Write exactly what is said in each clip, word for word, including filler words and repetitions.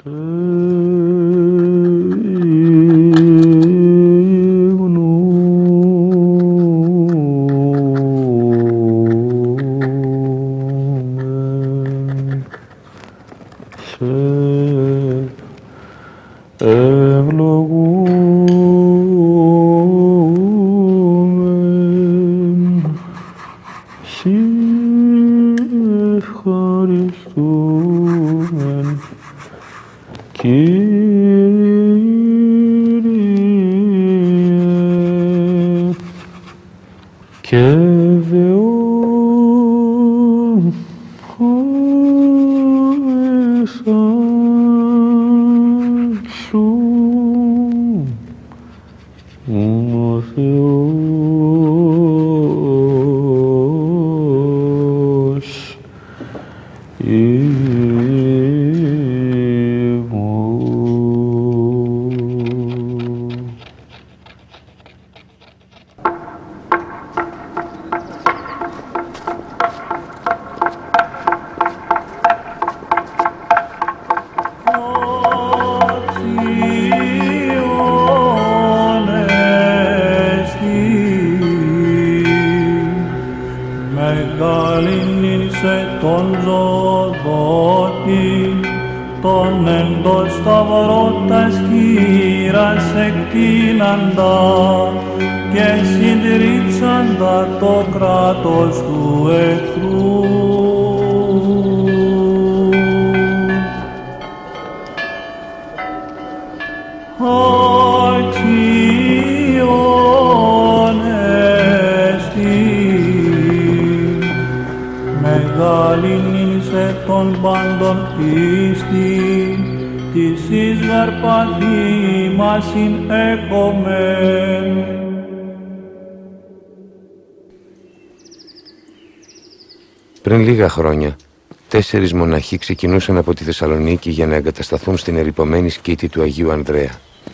Πριν λίγα χρόνια, τέσσερις μοναχοί ξεκινούσαν από τη Θεσσαλονίκη για να εγκατασταθούν στην ερειπωμένη σκήτη του Αγίου Ανδρέα.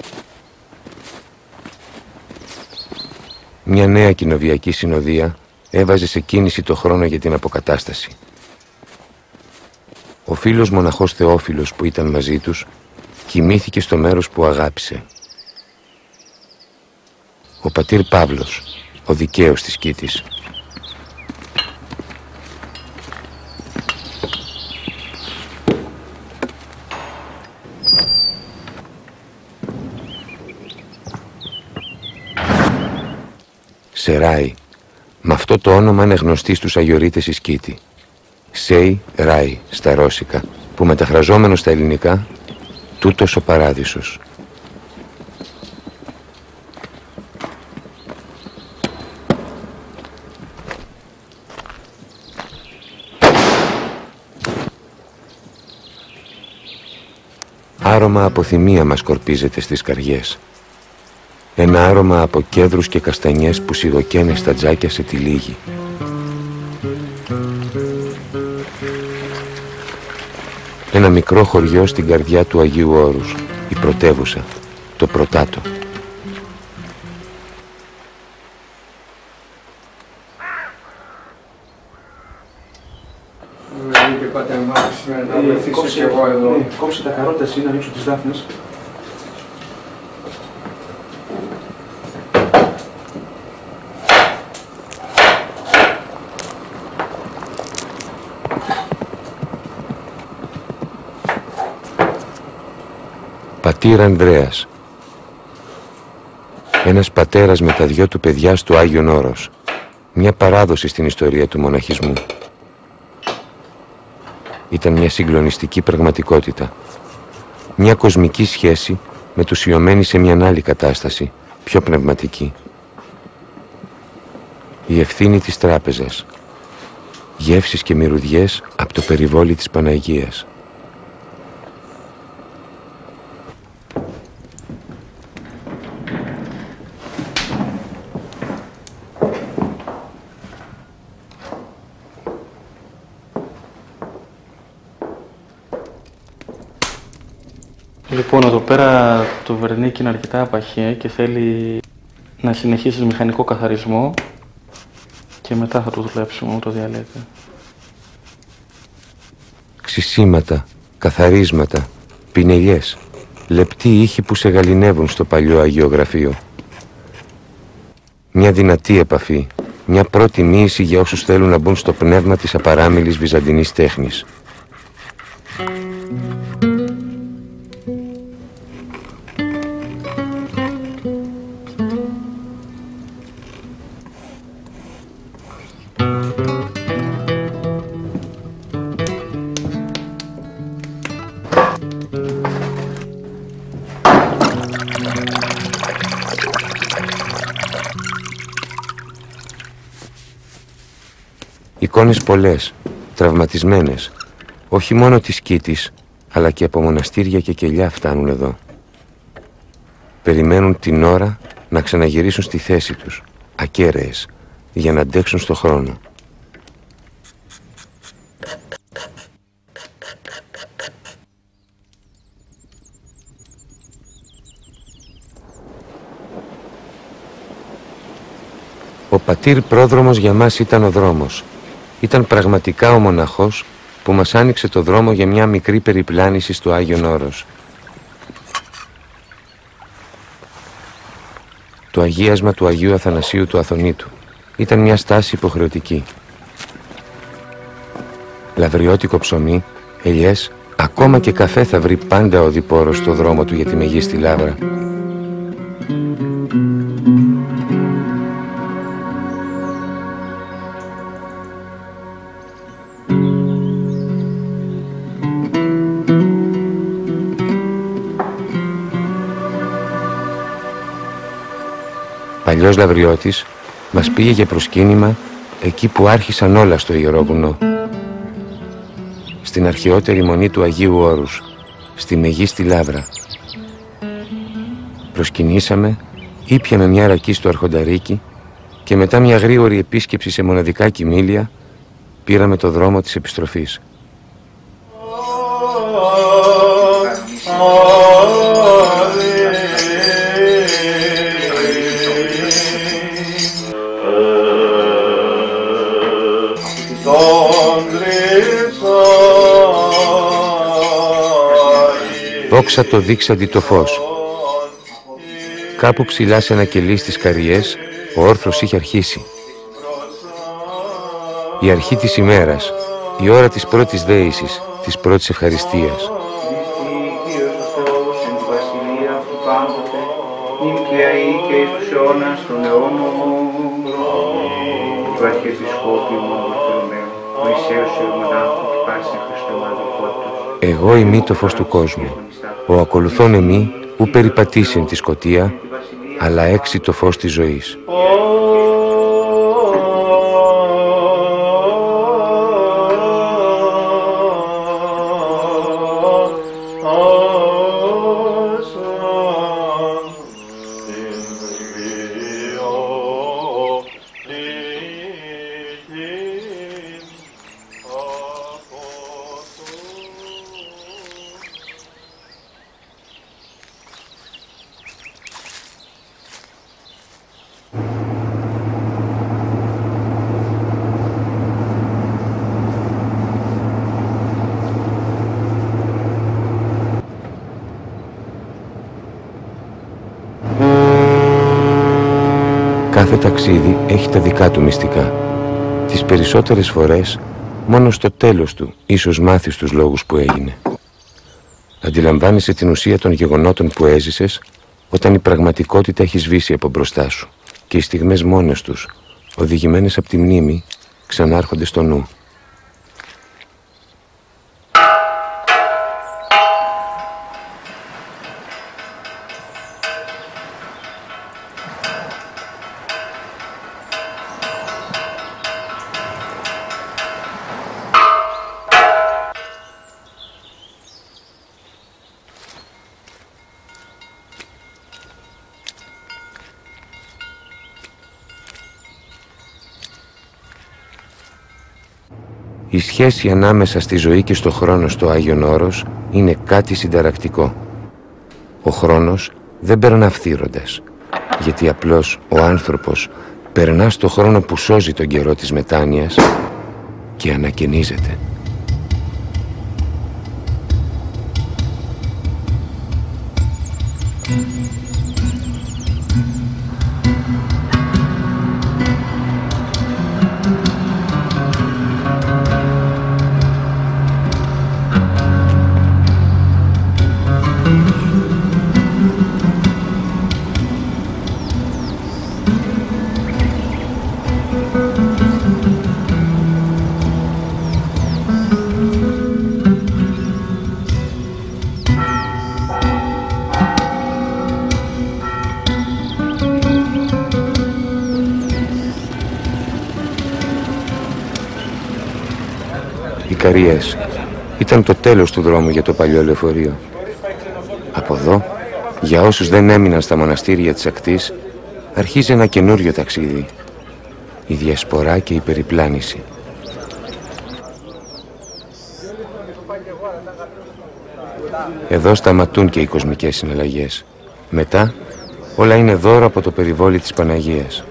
Μια νέα κοινοβιακή συνοδεία έβαζε σε κίνηση το χρόνο για την αποκατάσταση. Ο φίλος μοναχός Θεόφιλος που ήταν μαζί τους κοιμήθηκε στο μέρος που αγάπησε. Ο πατήρ Παύλος, ο δικαίος της σκήτης. Σεράι, με αυτό το όνομα είναι γνωστή στους Αγιορείτες η σκήτη. Σέι Ράι στα ρώσικα, που μεταφραζόμενο στα ελληνικά, τούτος ο παράδεισος. Άρωμα από θυμία μας σκορπίζεται στις καρδιές. Ένα άρωμα από κέδρους και καστανιές που σιγοκαίνε στα τζάκια σε τυλίγη. Ένα μικρό χωριό στην καρδιά του Αγίου Όρους, η πρωτεύουσα, το Πρωτάτο. Κόψε τα καρότα εσύ να ανοίξω τις δάφνες. Πατήρ Ανδρέας. Ένας πατέρας με τα δυο του παιδιά στο Άγιον Όρος. Μια παράδοση στην ιστορία του μοναχισμού. Ήταν μια συγκλονιστική πραγματικότητα. Μια κοσμική σχέση μετουσιωμένη σε μια άλλη κατάσταση, πιο πνευματική. Η ευθύνη της τράπεζας. Γεύσεις και μυρωδιές από το περιβόλι της Παναγίας. Λοιπόν, εδώ πέρα το βερνίκι είναι αρκετά απαχέ και θέλει να συνεχίσεις μηχανικό καθαρισμό και μετά θα το δουλέψουμε ούτω διαλέτε. Ξυσίματα, καθαρίσματα, Πινελιές, λεπτοί ήχοι που σε γαληνεύουν στο παλιό αγιογραφείο. Μια δυνατή επαφή, μια πρώτη μοίηση για όσους θέλουν να μπουν στο πνεύμα της απαράμιλης βυζαντινής τέχνης. Εικόνες πολλές, τραυματισμένες, όχι μόνο της Κήτης, αλλά και από μοναστήρια και κελιά φτάνουν εδώ. Περιμένουν την ώρα να ξαναγυρίσουν στη θέση τους, ακέραίες, για να αντέξουν στο χρόνο. Ο πατήρ πρόδρομος για μας ήταν ο δρόμος. Ήταν πραγματικά ο μοναχός που μας άνοιξε το δρόμο για μια μικρή περιπλάνηση στο Άγιον Όρος. Το αγίασμα του Αγίου Αθανασίου του Αθωνίτου ήταν μια στάση υποχρεωτική. Λαβριώτικο ψωμί, ελιές, ακόμα και καφέ θα βρει πάντα ο διπόρος στο δρόμο του για τη Μεγίστη Λάβρα. Παλιός Λαβριώτης μας πήγε για προσκύνημα εκεί που άρχισαν όλα στο Ιερό Βουνό. Στην αρχαιότερη μονή του Αγίου Όρους, στη Μεγίστη Λάβρα. Προσκυνήσαμε, ήπιαμε μια ρακή στο Αρχονταρίκι και μετά μια γρήγορη επίσκεψη σε μοναδικά κοιμήλια πήραμε το δρόμο της επιστροφής. Δόξα το δείξαντι το φως. Κάπου ψηλά σε ένα κελί στις Καριές ο όρθρος είχε αρχίσει. Η αρχή της ημέρας, η ώρα της πρώτης δέησης, της πρώτης ευχαριστίας. Εγώ είμαι το φως του κόσμου. Ο ακολουθών εμεί ου περιπατήσιν τη σκοτία, αλλά έξι το φως της ζωής. Κάθε ταξίδι έχει τα δικά του μυστικά. Τις περισσότερες φορές, μόνο στο τέλος του, ίσως μάθεις τους λόγους που έγινε. Αντιλαμβάνεσαι την ουσία των γεγονότων που έζησες, όταν η πραγματικότητα έχει σβήσει από μπροστά σου και οι στιγμές μόνες τους, οδηγημένες από τη μνήμη, ξανάρχονται στο νου. Η σχέση ανάμεσα στη ζωή και στο χρόνο στο Άγιον Όρος είναι κάτι συνταρακτικό. Ο χρόνος δεν περνά φθύροντας, γιατί απλώς ο άνθρωπος περνά στο χρόνο που σώζει τον καιρό της μετάνοιας και ανακαινίζεται. Ικαριές. Ήταν το τέλος του δρόμου για το παλιό λεωφορείο. Από εδώ, για όσους δεν έμειναν στα μοναστήρια της ακτής, αρχίζει ένα καινούριο ταξίδι. Η διασπορά και η περιπλάνηση. Εδώ σταματούν και οι κοσμικές συναλλαγές. Μετά, όλα είναι δώρο από το περιβόλι της Παναγίας.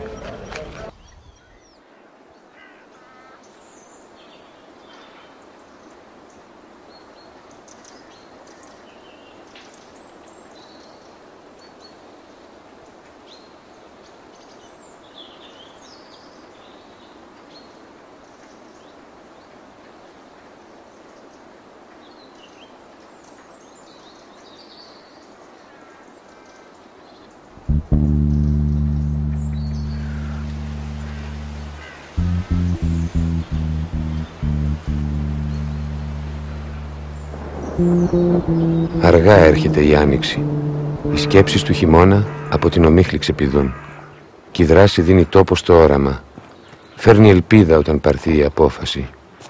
Αργά έρχεται η άνοιξη. Οι σκέψεις του χειμώνα από την ομίχλη ξεπηδούν. Και η δράση δίνει τόπο στο όραμα. Φέρνει ελπίδα όταν πάρθει η απόφαση.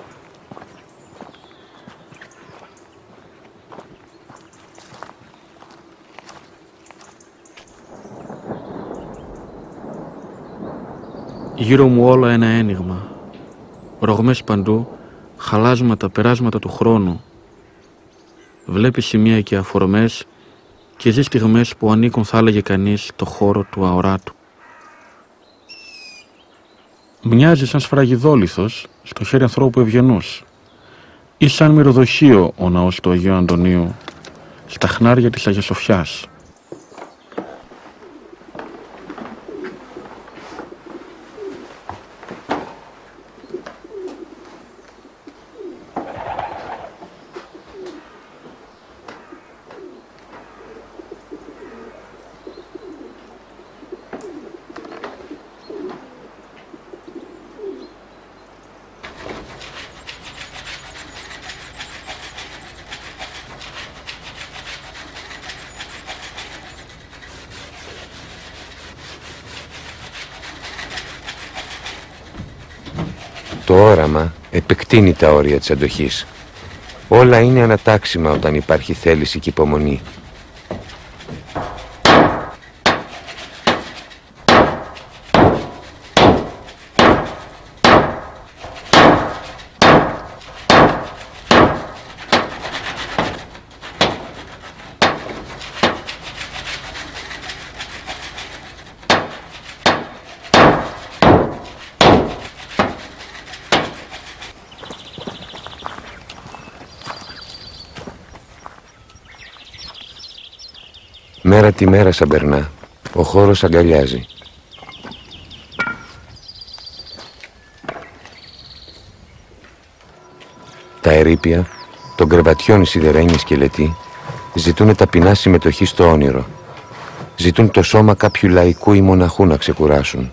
Γύρω μου όλα ένα ένιγμα. Ρογμές παντού, χαλάσματα, περάσματα του χρόνου. Βλέπεις σημεία και αφορμές και ζεις στιγμές που ανήκουν, θα έλεγε κανείς, το χώρο του αοράτου. Μοιάζει σαν σφραγιδόλιθος στο χέρι ανθρώπου ευγενούς ή σαν μυρωδοχείο ο ναός του Αγίου Αντωνίου στα χνάρια της Αγίας Σοφιάς. Το όραμα επεκτείνει τα όρια της αντοχής. Όλα είναι ανατάξιμα όταν υπάρχει θέληση και υπομονή. Μέρα τη μέρα σαν περνά, ο χώρος αγκαλιάζει. Τα ερείπια, των κρεβατιών οι σιδερένιοι σκελετοί, ζητούν ταπεινά συμμετοχή στο όνειρο. Ζητούν το σώμα κάποιου λαϊκού ή μοναχού να ξεκουράσουν.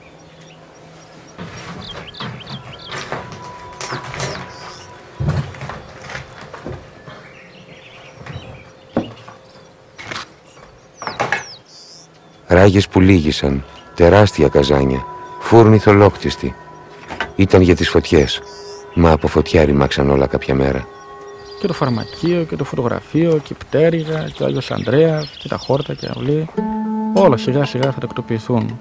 Ράγες που λύγησαν, τεράστια καζάνια, φούρνοι θολόκτιστοι. Ήταν για τις φωτιές, μα από φωτιά ρημάξαν όλα κάποια μέρα. Και το φαρμακείο και το φωτογραφείο και η πτέρυγα και ο Άγιος Ανδρέας και τα χόρτα και αυλή. Όλα σιγά σιγά θα τακτοποιηθούν.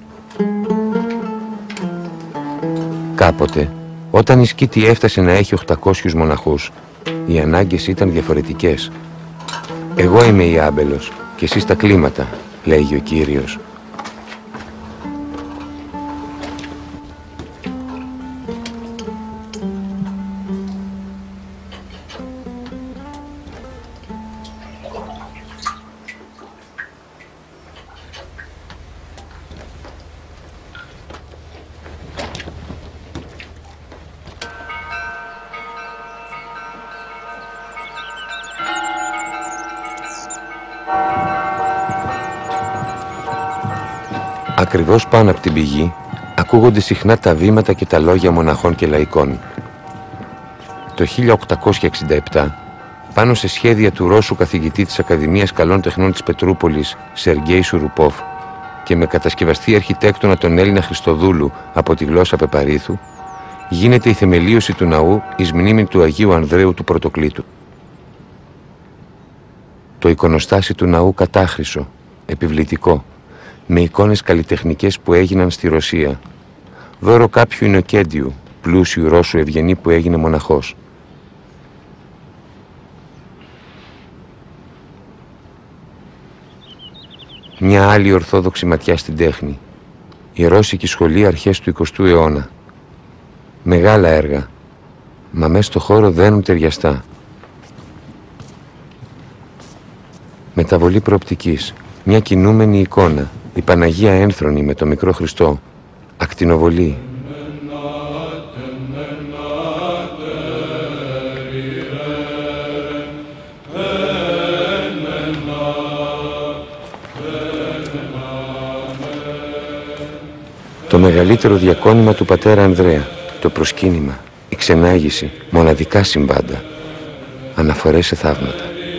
Κάποτε, όταν η Σκήτη έφτασε να έχει οκτακόσιους μοναχούς, οι ανάγκες ήταν διαφορετικές. «Εγώ είμαι η Άμπελος και εσείς τα κλίματα», λέγει ο Κύριος. Ακριβώς πάνω από την πηγή ακούγονται συχνά τα βήματα και τα λόγια μοναχών και λαϊκών. Το χίλια οκτακόσια εξήντα επτά, πάνω σε σχέδια του Ρώσου καθηγητή της Ακαδημίας Καλών Τεχνών της Πετρούπολης, Σεργέη Σουρουπόφ, και με κατασκευαστή αρχιτέκτονα τον Έλληνα Χριστοδούλου από τη γλώσσα Πεπαρίθου, γίνεται η θεμελίωση του ναού εις μνήμη του Αγίου Ανδρέου του Πρωτοκλήτου. Το εικονοστάσι του ναού κατάχρυσο, επιβλητικό, με εικόνες καλλιτεχνικές που έγιναν στη Ρωσία, δώρο κάποιου Ινοκέντιου, πλούσιου Ρώσου ευγενή που έγινε μοναχός. Μια άλλη ορθόδοξη ματιά στην τέχνη, η Ρώσικη σχολή αρχές του εικοστού αιώνα. Μεγάλα έργα, μα μες στο χώρο δένουν ταιριαστά. Μεταβολή προοπτικής, μια κινούμενη εικόνα, η Παναγία ένθρονη με το μικρό Χριστό, ακτινοβολή. Το μεγαλύτερο διακόνημα του πατέρα Ανδρέα, το προσκύνημα, η ξενάγηση, μοναδικά συμβάντα, αναφορές σε θαύματα.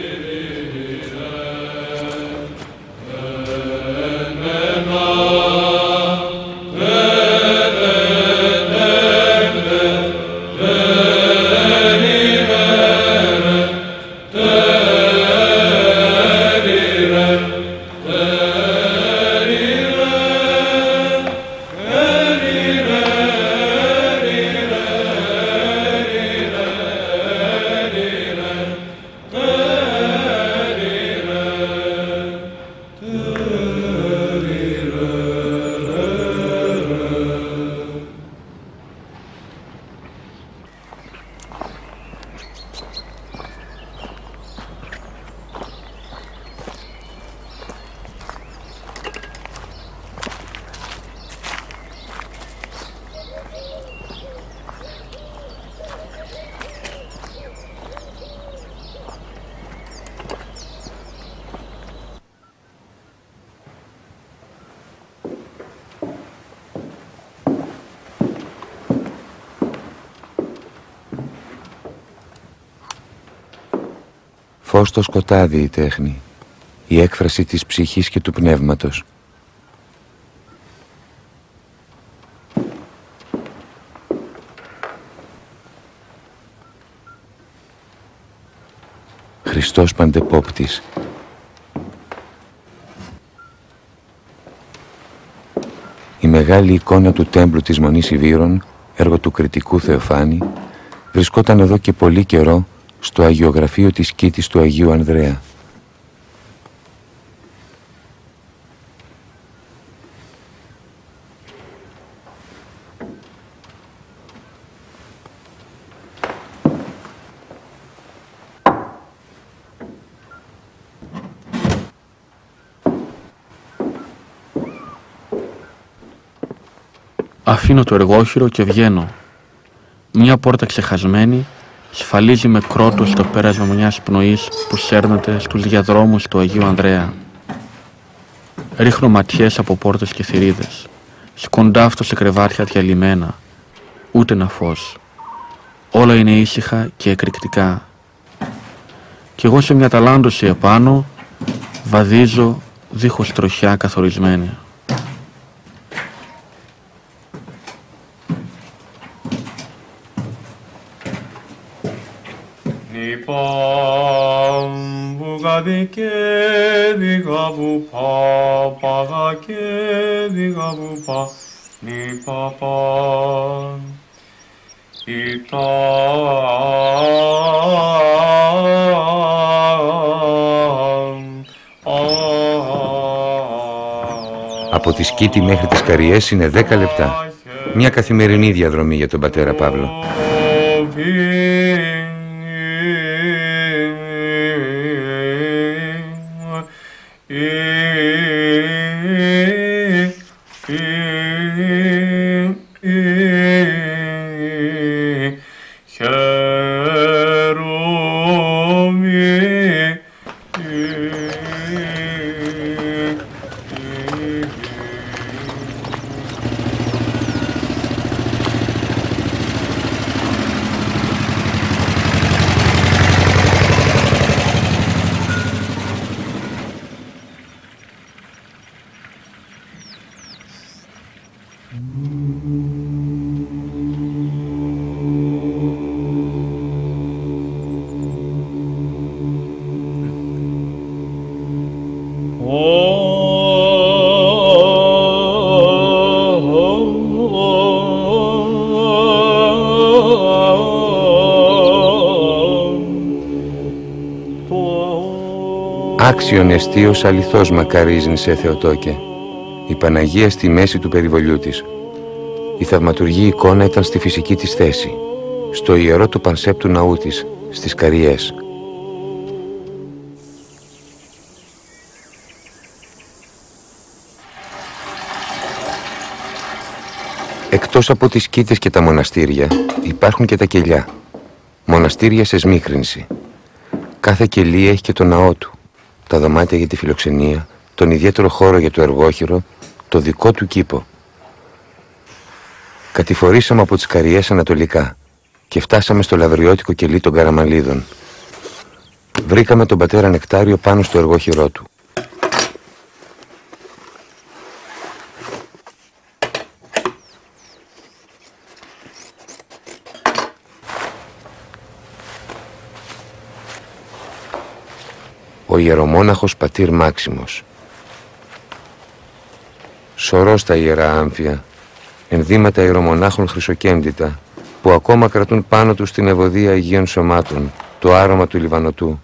Φως στο σκοτάδι η τέχνη, η έκφραση της ψυχής και του πνεύματος. Χριστός Παντεπόπτης. Η μεγάλη εικόνα του τέμπλου της Μονής Ιβύρων, έργο του κριτικού Θεοφάνη, βρισκόταν εδώ και πολύ καιρό στο αγιογραφείο της Κήτης του Αγίου Ανδρέα. Αφήνω το εργόχειρο και βγαίνω. Μια πόρτα ξεχασμένη σφαλίζει με κρότο στο πέρασμα μιας πνοής που σέρνεται στους διαδρόμους του Αγίου Ανδρέα. Ρίχνω ματιές από πόρτες και θηρίδες. Σκοντάφτω σε κρεβάτια διαλυμένα. Ούτε ένα φως. Όλα είναι ήσυχα και εκρηκτικά. Κι εγώ σε μια ταλάντωση επάνω βαδίζω δίχως τροχιά καθορισμένη. και διγα βουπα, παγα και διγα βουπα, νι παπα, ητα. Από τη Σκήτη μέχρι τις Καριές είναι δέκα λεπτά. Μια καθημερινή διαδρομή για τον πατέρα Παύλο. Άξιον εστίος αληθώς μακαρίζειν σε Θεοτόκε, η Παναγία στη μέση του περιβολιού της. Η θαυματουργή εικόνα ήταν στη φυσική της θέση, στο ιερό του πανσέπτου ναού της, στις Καριές. Εκτός από τις σκήτες και τα μοναστήρια, υπάρχουν και τα κελιά. Μοναστήρια σε σμίχρινση. Κάθε κελί έχει και το ναό του, τα δωμάτια για τη φιλοξενία, τον ιδιαίτερο χώρο για το εργόχειρο, το δικό του κήπο. Κατηφορήσαμε από τις Καριές ανατολικά και φτάσαμε στο λαβριώτικο κελί των Καραμαλίδων. Βρήκαμε τον πατέρα Νεκτάριο πάνω στο εργόχειρό του. Ο ιερομόναχος πατήρ Μάξιμος. Σωρός τα ιερά άμφια, ενδύματα ιερομονάχων χρυσοκέντητα, που ακόμα κρατούν πάνω τους την ευωδία Αγίων Σωμάτων, το άρωμα του Λιβανοτού.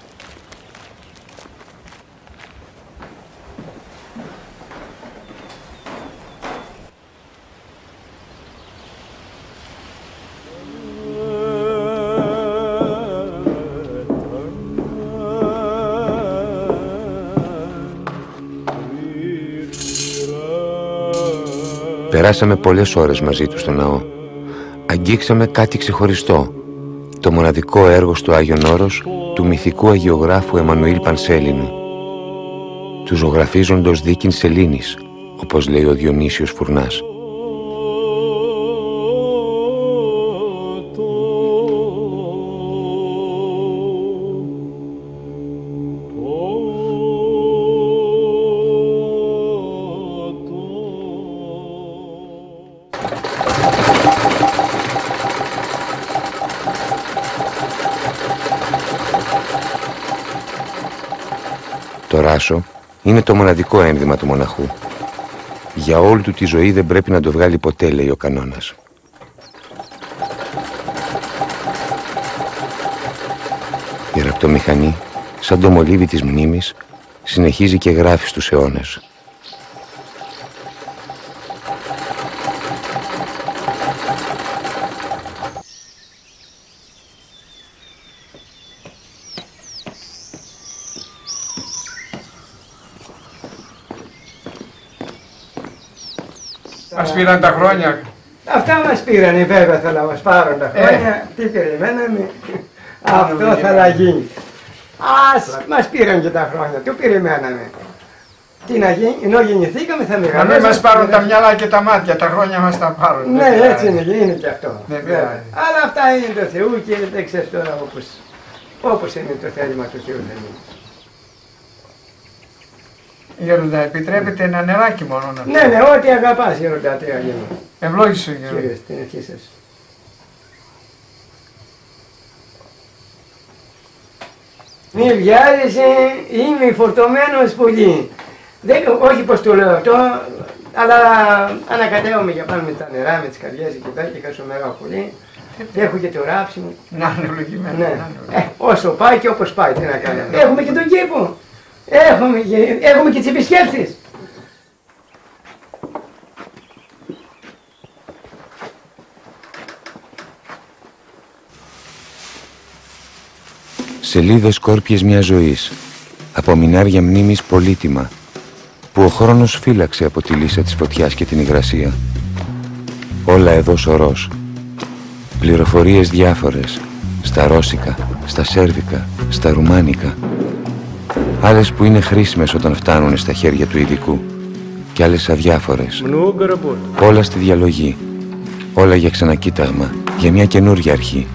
Περάσαμε πολλές ώρες μαζί του στο ναό. Αγγίξαμε κάτι ξεχωριστό, το μοναδικό έργο στο Άγιον Όρος του μυθικού αγιογράφου Εμμανουήλ Πανσέλινου, του ζωγραφίζοντος δίκην σελήνης, όπως λέει ο Διονύσιος Φουρνάς. Το ράσο είναι το μοναδικό ένδυμα του μοναχού. Για όλη του τη ζωή δεν πρέπει να το βγάλει ποτέ, λέει ο κανόνας. Η ραπτομηχανή, σαν το μολύβι της μνήμης, συνεχίζει και γράφει στους αιώνες. Μας πήραν τα χρόνια. Αυτά μας πήραν, βέβαια θα μας πάρουν τα χρόνια. Ε. Τι περιμέναμε, αυτό θα να γίνει. Ας μας πήραν και τα χρόνια, το περιμέναμε. Τι να γίνει, ενώ γεννηθήκαμε θα μεγαλώσουμε. Να μην μας πάρουν τα μυαλά και τα μάτια, τα χρόνια μας τα πάρουν. Ναι, έτσι είναι, είναι και αυτό. Αλλά αυτά είναι το Θεού και δεν ξέρεις τώρα όπως, όπως είναι το θέλημα του Θεού θα γίνει. Γέροντα, επιτρέπετε ένα νεράκι μόνο να Ναι, ναι, ό,τι αγαπάς Γέροντα, τι να γίνει. Ευλόγησου Γέροντα. Κύριε, στην ευχή σας. Μη βιάζεσαι, είμαι φορτωμένος πολύ. Δεν, όχι πως το λέω αυτό, αλλά ανακατεύομαι για πάνω με τα νερά, με τις καρδιές και τα και χάσω μεγάλο πολύ. Έχω και το ράψιμο. Να είναι ευλογημένο. Ναι. Ε, όσο πάει και όπως πάει, τι να κάνουμε. Έχουμε και τον κήπο. Έχουμε και, έχουμε και τις επισκέψεις. Σελίδες σκόρπιες μιας ζωής, από μηνάρια μνήμης πολύτιμα, που ο χρόνος φύλαξε από τη λύσα της φωτιάς και την υγρασία. Όλα εδώ σωρός. Πληροφορίες διάφορες, στα ρώσικα, στα σέρβικα, στα ρουμάνικα. Άλλες που είναι χρήσιμες όταν φτάνουν στα χέρια του ειδικού και άλλες αδιάφορες. Όλα στη διαλογή. Όλα για ξανακοίταγμα, για μια καινούργια αρχή.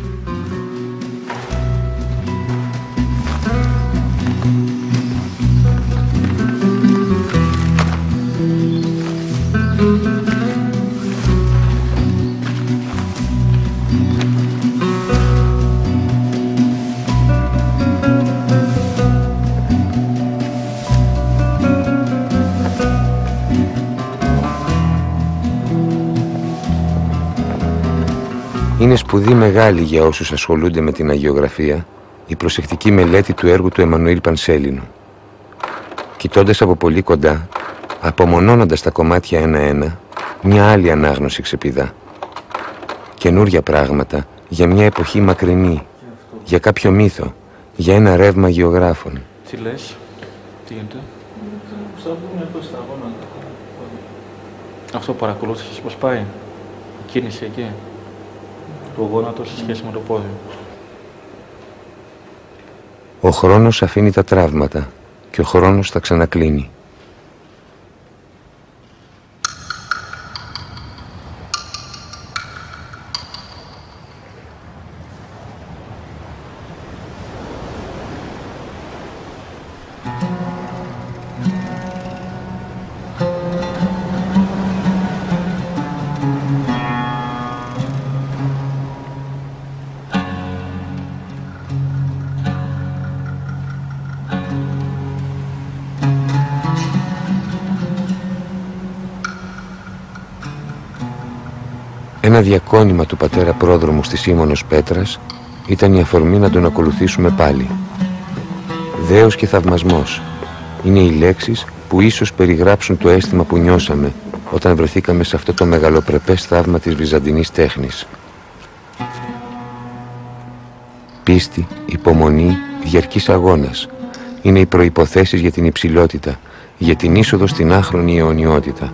Είναι σπουδή μεγάλη για όσους ασχολούνται με την αγιογραφία η προσεκτική μελέτη του έργου του Εμμανουήλ Πανσέλινου. Κοιτώντας από πολύ κοντά, απομονώνοντας τα κομμάτια ένα-ένα, μια άλλη ανάγνωση ξεπηδά. Καινούρια πράγματα για μια εποχή μακρινή, για κάποιο μύθο, για ένα ρεύμα γεωγράφων. Τι λες, τι γίνεται? Αυτό παρακολούθησες πώς πάει, η κίνηση εκεί, το γόνατο σε σχέση με το πόδι. Ο χρόνος αφήνει τα τραύματα και ο χρόνος τα ξανακλίνει. Ένα διακόνημα του πατέρα πρόδρομου στη Σίμωνος Πέτρας ήταν η αφορμή να τον ακολουθήσουμε πάλι. Δέος και θαυμασμός είναι οι λέξεις που ίσως περιγράψουν το αίσθημα που νιώσαμε όταν βρεθήκαμε σε αυτό το μεγαλοπρεπές θαύμα της βυζαντινής τέχνης. Πίστη, υπομονή, διαρκής αγώνας είναι οι προϋποθέσεις για την υψηλότητα, για την είσοδο στην άχρονη αιωνιότητα.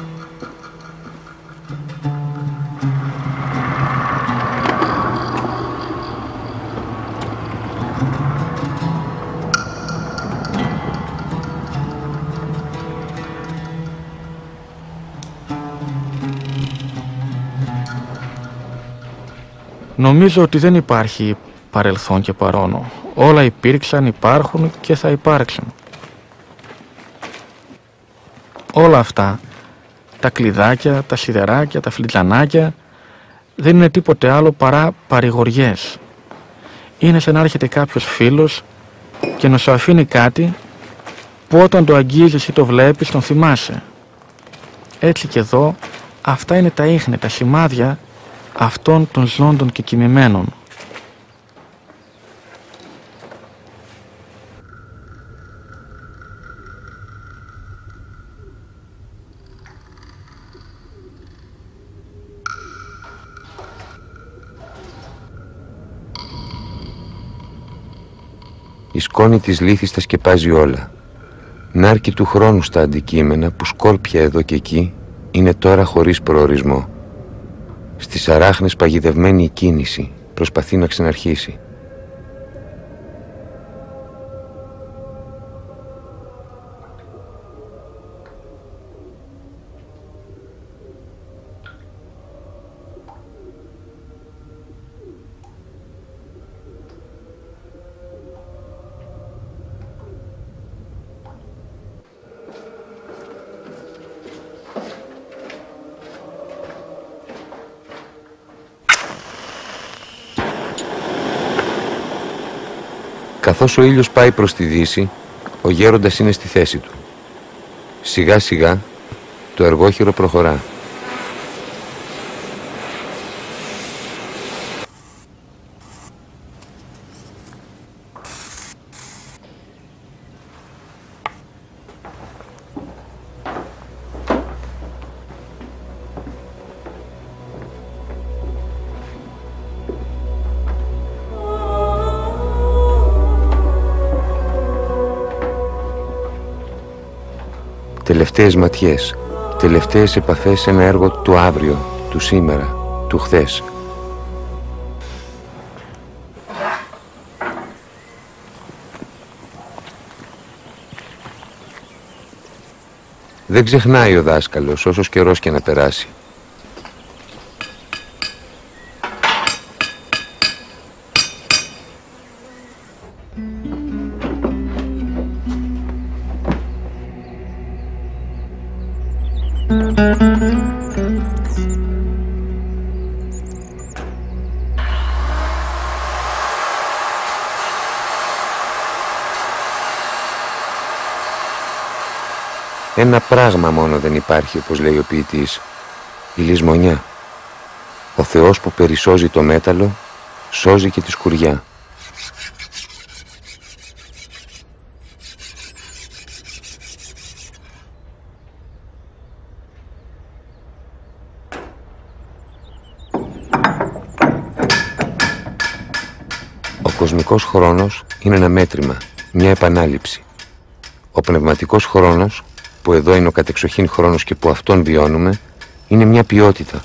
Νομίζω ότι δεν υπάρχει παρελθόν και παρόνο. Όλα υπήρξαν, υπάρχουν και θα υπάρξουν. Όλα αυτά, τα κλειδάκια, τα σιδεράκια, τα φλιτζανάκια, δεν είναι τίποτε άλλο παρά παρηγοριές. Είναι σαν να έρχεται κάποιος φίλος και να σου αφήνει κάτι που όταν το αγγίζεις ή το βλέπεις τον θυμάσαι. Έτσι και εδώ, αυτά είναι τα ίχνη, τα σημάδια αυτών των ζώντων και κοιμημένων. Η σκόνη της λύθης τα σκεπάζει όλα. Νάρκη του χρόνου στα αντικείμενα που σκόρπια εδώ και εκεί είναι τώρα χωρίς προορισμό. Στις αράχνες παγιδευμένη η κίνηση προσπαθεί να ξαναρχίσει. Καθώς ο ήλιος πάει προς τη δύση, ο γέροντας είναι στη θέση του. Σιγά σιγά το εργόχειρο προχωρά. Τελευταίες ματιές, τελευταίες επαφές σε ένα έργο του αύριο, του σήμερα, του χθες. Δεν ξεχνάει ο δάσκαλος όσος καιρός και να περάσει. Ένα πράγμα μόνο δεν υπάρχει, όπως λέει ο ποιητής, η λησμονιά. Ο Θεός που περισσώζει το μέταλλο, σώζει και τη σκουριά. Ο κοσμικός χρόνος είναι ένα μέτρημα, μια επανάληψη. Ο πνευματικός χρόνος, που εδώ είναι ο κατεξοχήν χρόνος και που αυτόν βιώνουμε, είναι μια ποιότητα.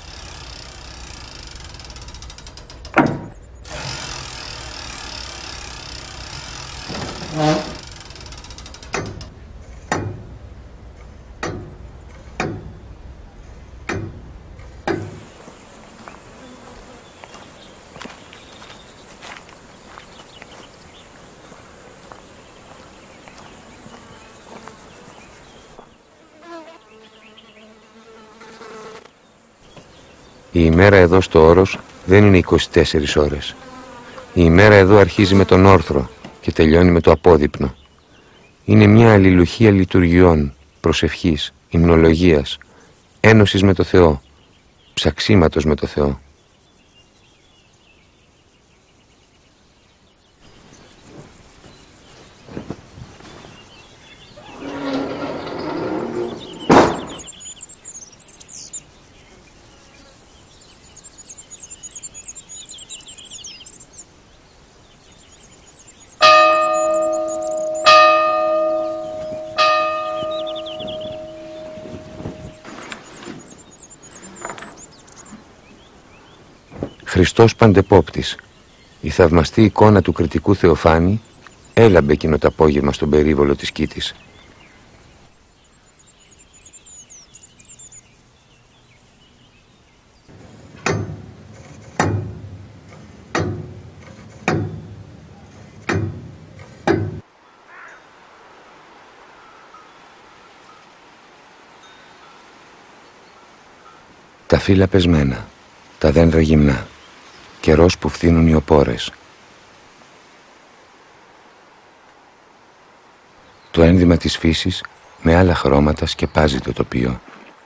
Η ημέρα εδώ στο όρος δεν είναι είκοσι τέσσερις ώρες. Η ημέρα εδώ αρχίζει με τον όρθρο και τελειώνει με το απόδειπνο. Είναι μια αλληλουχία λειτουργιών, προσευχής, υμνολογίας, ένωσης με το Θεό, ψαξίματος με το Θεό. Χριστός Παντεπόπτης, η θαυμαστή εικόνα του κριτικού Θεοφάνη, έλαμπε εκείνο το απόγευμα στον περίβολο της Κήτης. Τα φύλλα πεσμένα, τα δέντρα γυμνά, καιρός που φθήνουν οι οπόρες. Το ένδυμα της φύσης με άλλα χρώματα σκεπάζει το τοπίο.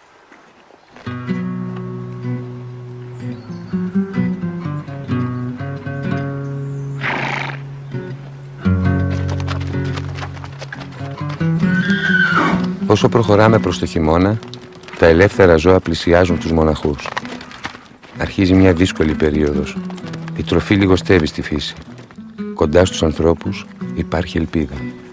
Όσο προχωράμε προς το χειμώνα, τα ελεύθερα ζώα πλησιάζουν τους μοναχούς. Αρχίζει μια δύσκολη περίοδος. Η τροφή λιγοστεύει στη φύση. Κοντά στους ανθρώπους υπάρχει ελπίδα.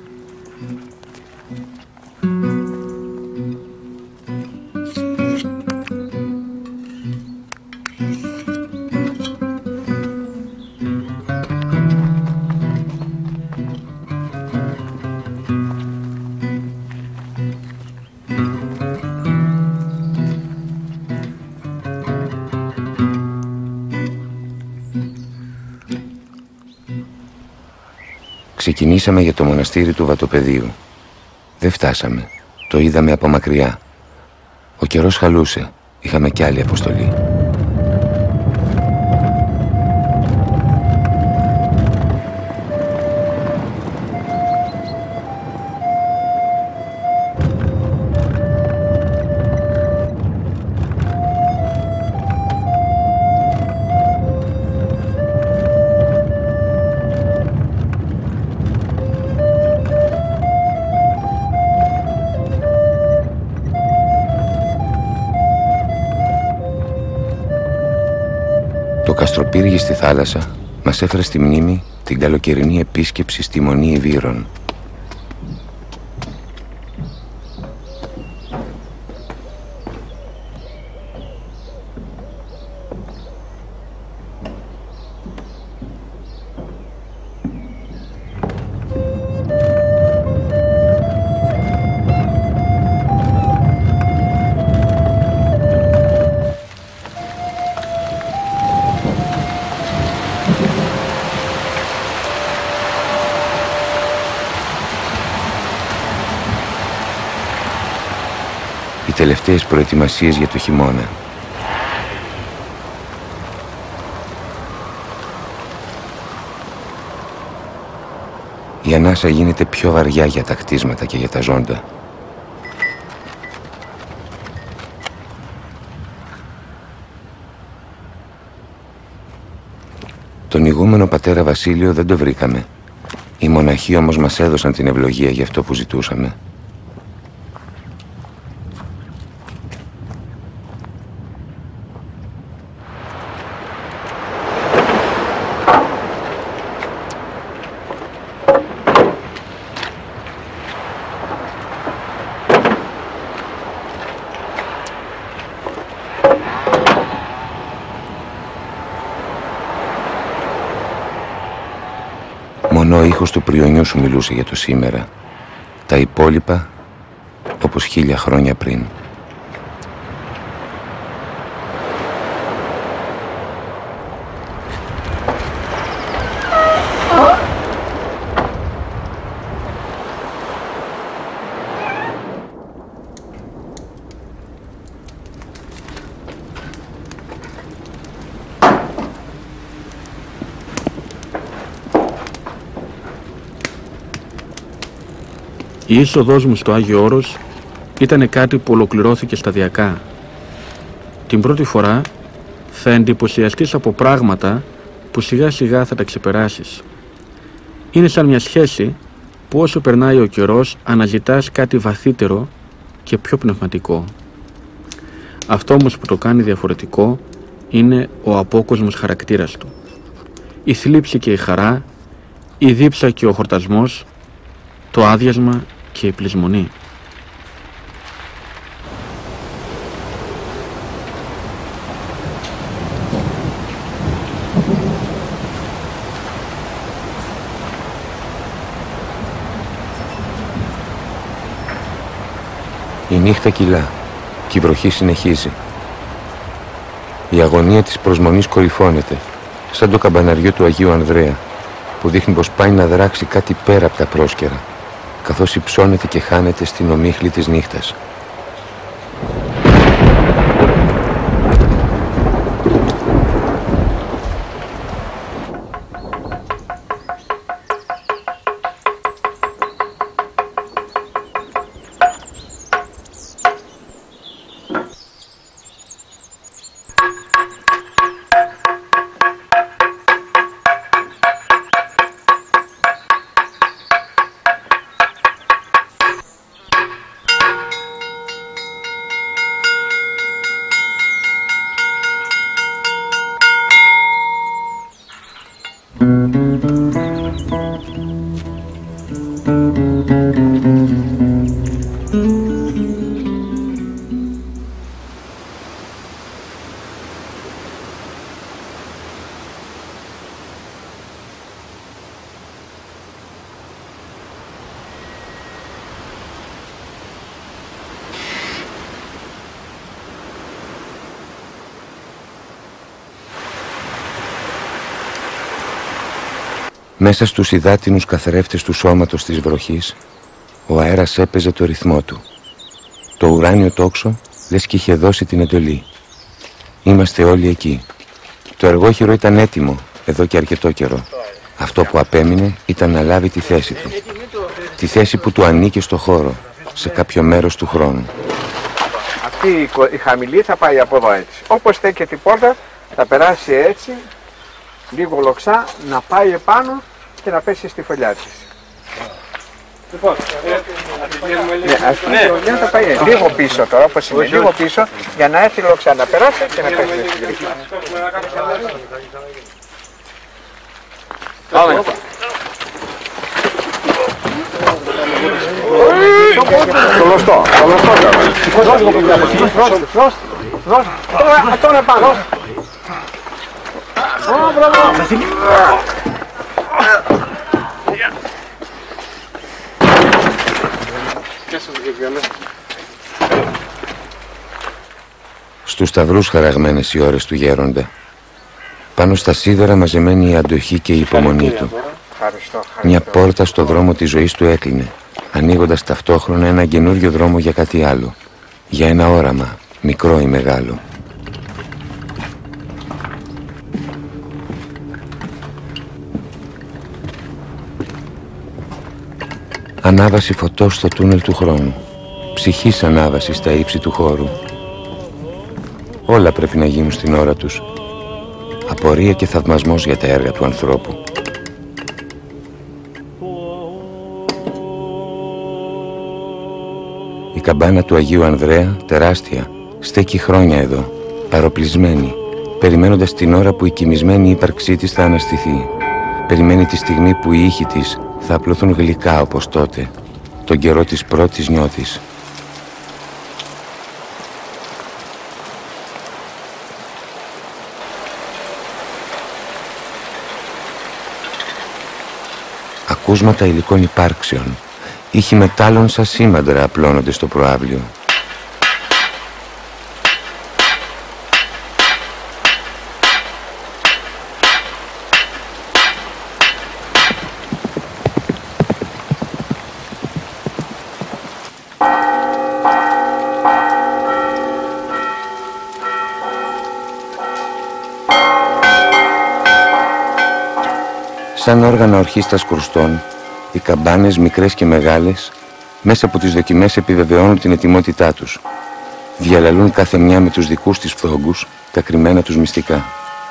Ξεκινήσαμε για το μοναστήρι του Βατοπεδίου. Δεν φτάσαμε. Το είδαμε από μακριά. Ο καιρός χαλούσε. Είχαμε κι άλλη αποστολή. Το καστροπύργι στη θάλασσα μας έφερε στη μνήμη την καλοκαιρινή επίσκεψη στη Μονή Ιβύρων. Οι τελευταίες προετοιμασίες για το χειμώνα. Η ανάσα γίνεται πιο βαριά για τα κτίσματα και για τα ζώντα. λεγόμενο πατέρα Βασίλειο δεν το βρήκαμε. Οι μοναχοί όμως μας έδωσαν την ευλογία για αυτό που ζητούσαμε. Μόνο ο ήχος του πριονιού σου μιλούσε για το σήμερα. Τα υπόλοιπα όπως χίλια χρόνια πριν. Η είσοδός μου στο Άγιο Όρος ήταν κάτι που ολοκληρώθηκε σταδιακά. Την πρώτη φορά θα εντυπωσιαστείς από πράγματα που σιγά σιγά θα τα ξεπεράσεις. Είναι σαν μια σχέση που όσο περνάει ο καιρός αναζητάς κάτι βαθύτερο και πιο πνευματικό. Αυτό όμως που το κάνει διαφορετικό είναι ο απόκοσμος χαρακτήρας του. Η θλίψη και η χαρά, η δίψα και ο χορτασμός, το άδειασμα και η πλεισμονή. Η νύχτα κυλά και η βροχή συνεχίζει. Η αγωνία της προσμονής κορυφώνεται, σαν το καμπαναριό του Αγίου Ανδρέα, που δείχνει πως πάει να δράξει κάτι πέρα από τα πρόσκαιρα, καθώς υψώνεται και χάνεται στην ομίχλη της νύχτας. Μέσα στους υδάτινους καθρέφτες του σώματος της βροχής, ο αέρας έπαιζε το ρυθμό του. Το ουράνιο τόξο λες κι είχε δώσει την εντολή. Είμαστε όλοι εκεί. Το εργόχειρο ήταν έτοιμο εδώ και αρκετό καιρό. Αυτό που απέμεινε ήταν να λάβει τη θέση του. Τη θέση που του ανήκε στο χώρο, σε κάποιο μέρος του χρόνου. Αυτή η χαμηλή θα πάει από εδώ έτσι. Όπως στέκεται η πόρτα, θα περάσει έτσι, λίγο λοξά, να πάει επάνω και να πέσει στη φωλιά της. Λοιπόν, ναι, αυτή η φωλιά θα πάει λίγο πίσω τώρα, όπως είναι, λίγο πίσω, για να έρθει λοξά να περάσει και να πέσει στη γρήφη. πάμε. Κολοστό, κολοστό τώρα. Τώρα πάνω. Στους σταυρούς χαραγμένες οι ώρες του γέροντα. Πάνω στα σίδερα μαζεμένη η αντοχή και η υπομονή του. Μια πόρτα στο δρόμο της ζωής του έκλεινε, ανοίγοντας ταυτόχρονα ένα καινούριο δρόμο για κάτι άλλο. Για ένα όραμα, μικρό ή μεγάλο. Ανάβαση φωτός στο τούνελ του χρόνου. Ψυχής ανάβαση στα ύψη του χώρου. Όλα πρέπει να γίνουν στην ώρα τους. απορία και θαυμασμός για τα έργα του ανθρώπου. Η καμπάνα του Αγίου Ανδρέα, τεράστια, στέκει χρόνια εδώ, παροπλισμένη, περιμένοντας την ώρα που η κοιμισμένη ύπαρξή της θα αναστηθεί. Περιμένει τη στιγμή που οι ήχοι της θα απλωθούν γλυκά όπως τότε, τον καιρό της πρώτης νιώτης. Ακούσματα υλικών υπάρξεων, ήχοι μετάλλων σαν σήμαντρα απλώνονται στο προάβλιο. Σαν όργανα ορχήστρας κρουστών, οι καμπάνες, μικρές και μεγάλες, μέσα από τις δοκιμές επιβεβαιώνουν την ετοιμότητά τους. Διαλαλούν κάθε μια με τους δικούς της φθόγκους τα κρυμμένα τους μυστικά.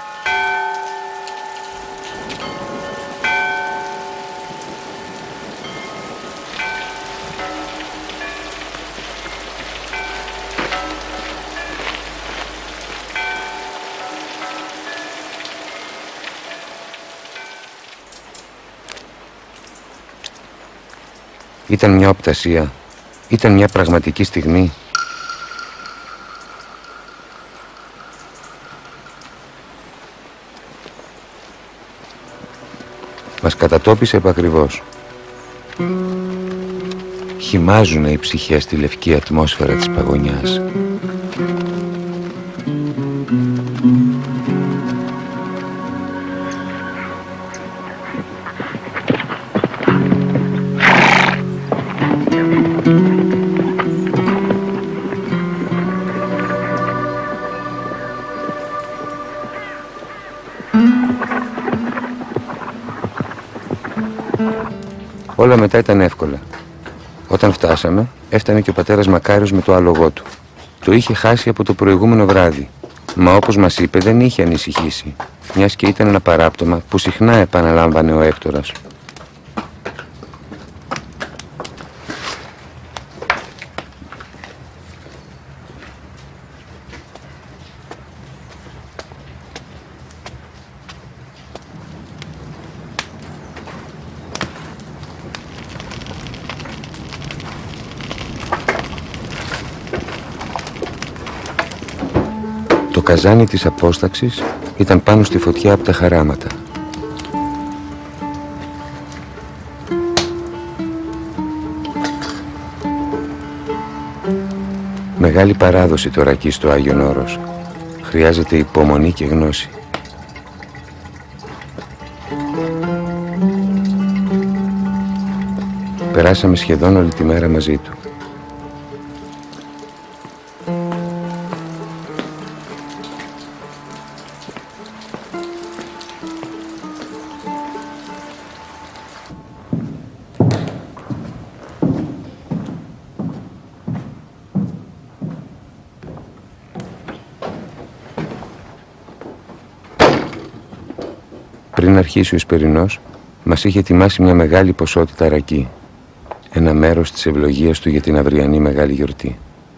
Ήταν μια οπτασία, ήταν μια πραγματική στιγμή. Μας κατατόπισε επακριβώς. Χυμάζουνε οι ψυχές στη λευκή ατμόσφαιρα της παγωνιάς. Όλα μετά ήταν εύκολα. Όταν φτάσαμε, έφτανε και ο πατέρας Μακάριος με το άλογό του. Το είχε χάσει από το προηγούμενο βράδυ. Μα όπως μας είπε δεν είχε ανησυχήσει, μιας και ήταν ένα παράπτωμα που συχνά επαναλάμβανε ο Έκτορας. Το καζάνι της απόσταξης ήταν πάνω στη φωτιά από τα χαράματα. Μεγάλη παράδοση τώρα εκεί στο Άγιον Όρος. Χρειάζεται υπομονή και γνώση. Περάσαμε σχεδόν όλη τη μέρα μαζί του. Πριν αρχίσει ο Εσπερινός, μας είχε ετοιμάσει μια μεγάλη ποσότητα ρακί. Ένα μέρος της ευλογίας του για την αυριανή μεγάλη γιορτή.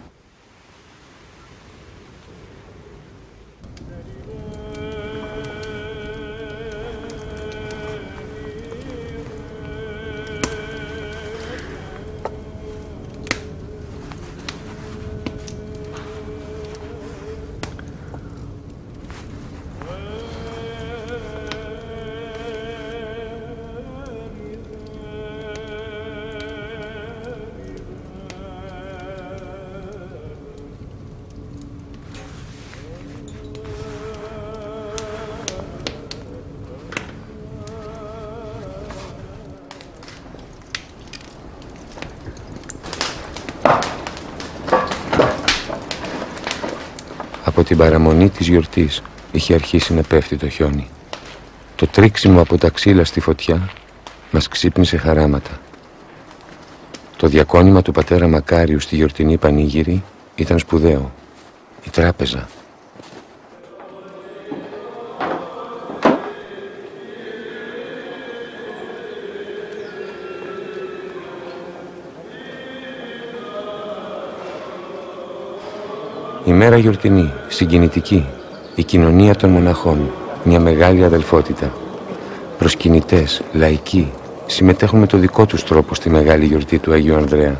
Από την παραμονή της γιορτής είχε αρχίσει να πέφτει το χιόνι. Το τρίξιμο από τα ξύλα στη φωτιά μας ξύπνησε χαράματα. Το διακόνημα του πατέρα Μακάριου στη γιορτινή πανήγυρη ήταν σπουδαίο. Η τράπεζα. Η μέρα γιορτινή, συγκινητική, η κοινωνία των μοναχών, μια μεγάλη αδελφότητα. Προσκυνητές, λαϊκοί, συμμετέχουν με το δικό τους τρόπο στη μεγάλη γιορτή του Αγίου Ανδρέα.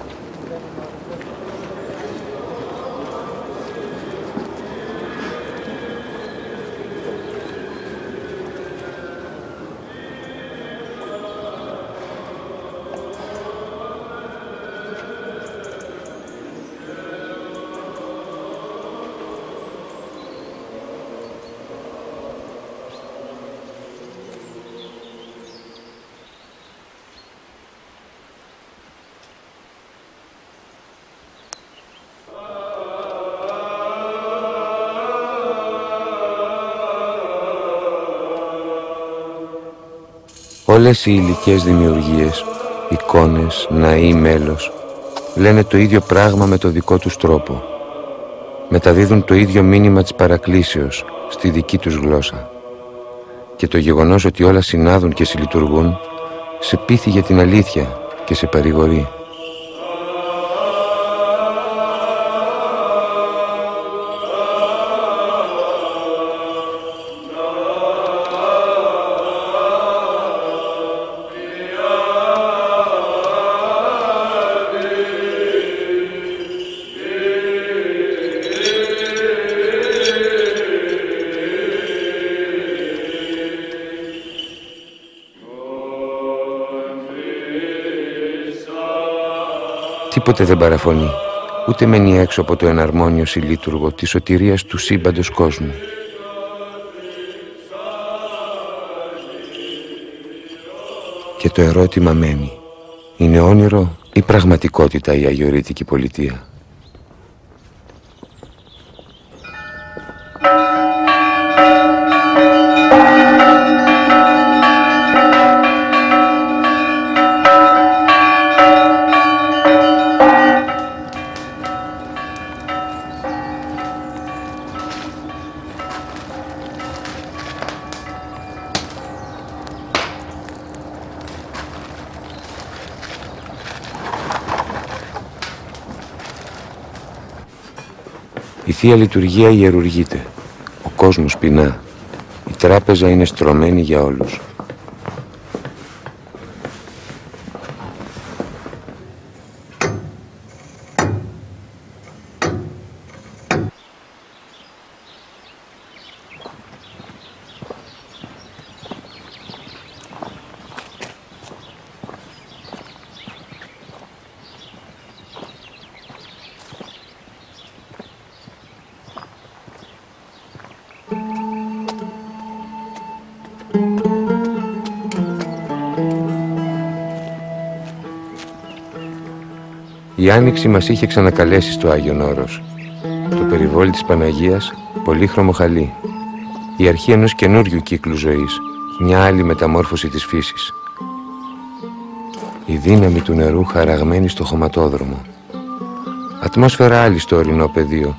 Όλες οι υλικές δημιουργίες, εικόνες, ναοί, μέλος, λένε το ίδιο πράγμα με το δικό τους τρόπο. Μεταδίδουν το ίδιο μήνυμα της παρακλήσεως στη δική τους γλώσσα. Και το γεγονός ότι όλα συνάδουν και συλλειτουργούν, σε πείθει για την αλήθεια και σε παρηγορεί. Τίποτε δεν παραφωνεί, ούτε μένει έξω από το εναρμόνιο συλλήτουργο της σωτηρίας του σύμπαντος κόσμου. Και το ερώτημα μένει, είναι όνειρο ή πραγματικότητα η αγιορείτικη πολιτεία? Η Θεία Λειτουργία ιερουργείται, ο κόσμος πεινά, η τράπεζα είναι στρωμένη για όλους. Η Άνοιξη μας είχε ξανακαλέσει στο Άγιον Όρος. Το περιβόλι της Παναγίας, πολύχρωμο χαλί. Η αρχή ενός καινούριου κύκλου ζωής, μια άλλη μεταμόρφωση της φύσης. Η δύναμη του νερού χαραγμένη στο χωματόδρομο. Ατμόσφαιρα άλλη στο ορεινό πεδίο.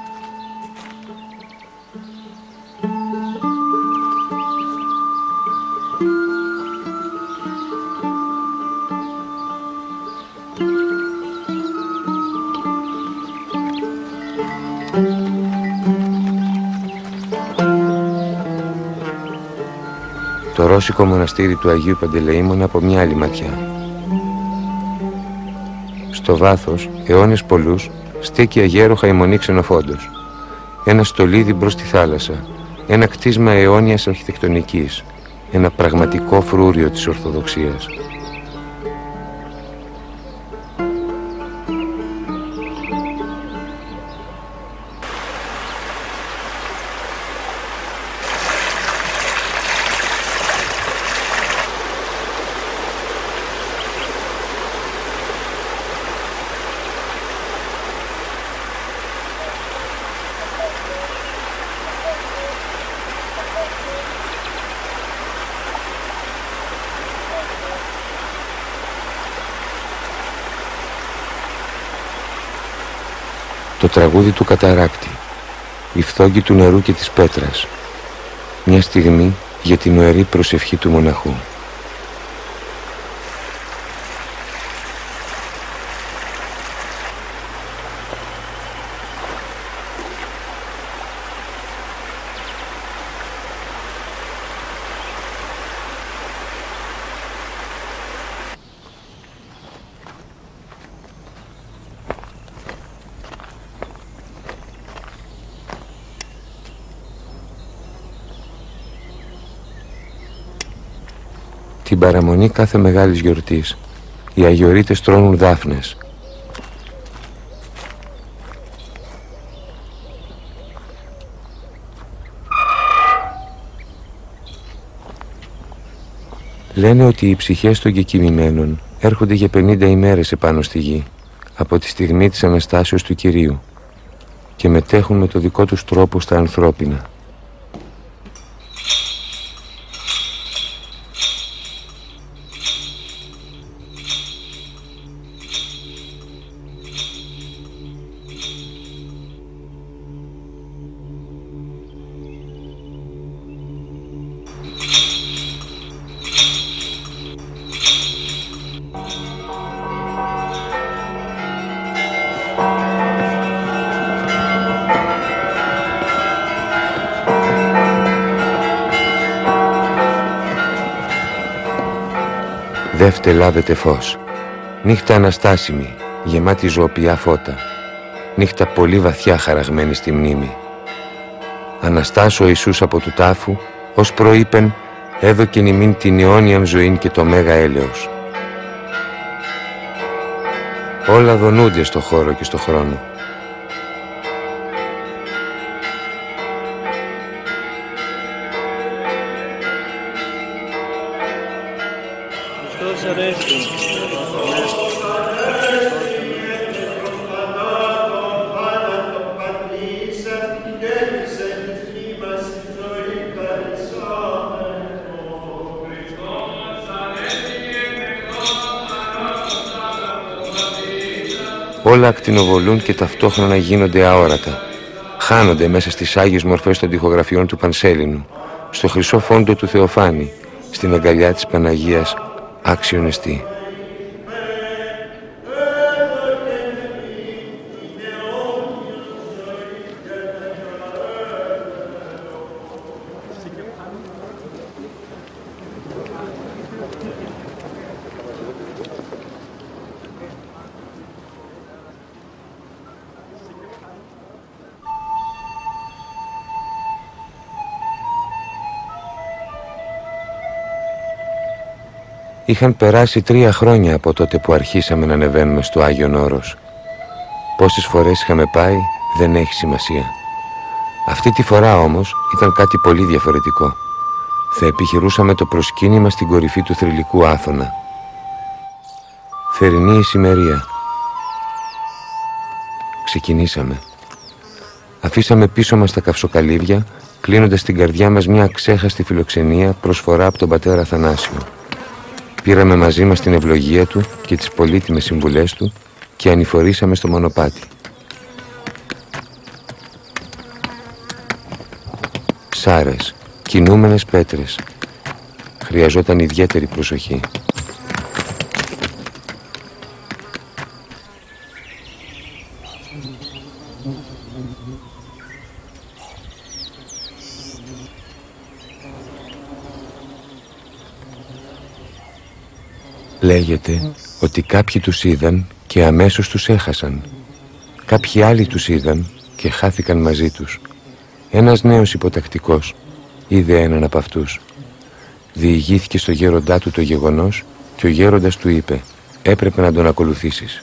Το ρώσικο μοναστήρι του Αγίου Παντελεήμωνα από μια άλλη ματιά. Στο βάθος, αιώνες πολλούς, στέκει αγέροχα η μονή Ξενοφόντος. Ένα στολίδι μπρος στη θάλασσα, ένα κτίσμα αιώνιας αρχιτεκτονικής, ένα πραγματικό φρούριο της Ορθοδοξίας. Το τραγούδι του καταράκτη, η φθόγγη του νερού και της πέτρας, μια στιγμή για την νοερή προσευχή του μοναχού. την παραμονή κάθε μεγάλης γιορτής. Οι αγιορείτες τρώνουν δάφνες. Λένε ότι οι ψυχές των κεκοιμημένων έρχονται για πενήντα ημέρες επάνω στη γη, από τη στιγμή της Αναστάσεως του Κυρίου, και μετέχουν με το δικό τους τρόπο στα ανθρώπινα. Δεύτε λάβετε φως. Νύχτα αναστάσιμη, γεμάτη ζωοποιά φώτα. Νύχτα πολύ βαθιά χαραγμένη στη μνήμη. Αναστάσω ο Ιησούς από του τάφου, ως προείπεν, έδωκεν ημίν την αιώνιαν ζωήν και το μέγα έλεος. Όλα δονούνται στο χώρο και στο χρόνο. Όλα ακτινοβολούν και ταυτόχρονα γίνονται αόρατα. Χάνονται μέσα στις άγιες μορφές των τοιχογραφιών του Πανσέλινου, στο χρυσό φόντο του Θεοφάνη, στην αγκαλιά της Παναγίας άξιον εστί. Είχαν περάσει τρία χρόνια από τότε που αρχίσαμε να ανεβαίνουμε στο Άγιον Όρος. Πόσες φορές είχαμε πάει δεν έχει σημασία. Αυτή τη φορά όμως ήταν κάτι πολύ διαφορετικό. Θα επιχειρούσαμε το προσκύνημα στην κορυφή του θρυλικού Άθωνα. Θερινή ησημερία. Ξεκινήσαμε. Αφήσαμε πίσω μας τα καυσοκαλύβια, κλείνοντας στην καρδιά μας μια ξέχαστη φιλοξενία προσφορά από τον πατέρα Αθανάσιο. Πήραμε μαζί μας την ευλογία του και τις πολύτιμες συμβουλές του και ανηφορήσαμε στο μονοπάτι. Σάρες, κινούμενες πέτρες. Χρειαζόταν ιδιαίτερη προσοχή. Λέγεται ότι κάποιοι τους είδαν και αμέσως τους έχασαν. Κάποιοι άλλοι τους είδαν και χάθηκαν μαζί τους. Ένας νέος υποτακτικός είδε έναν από αυτούς. Διηγήθηκε στο γέροντά του το γεγονός και ο γέροντας του είπε: έπρεπε να τον ακολουθήσεις.